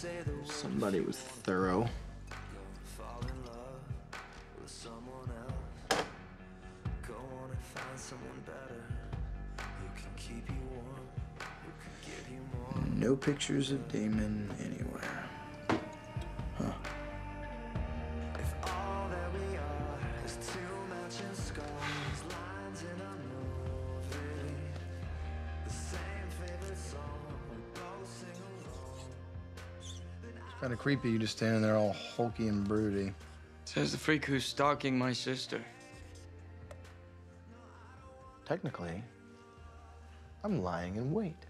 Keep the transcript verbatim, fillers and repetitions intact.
Somebody was thorough. No pictures of Damon anywhere. Huh. It's kind of creepy, you just standing there all hulky and broody. Says the freak who's stalking my sister. Technically, I'm lying in wait.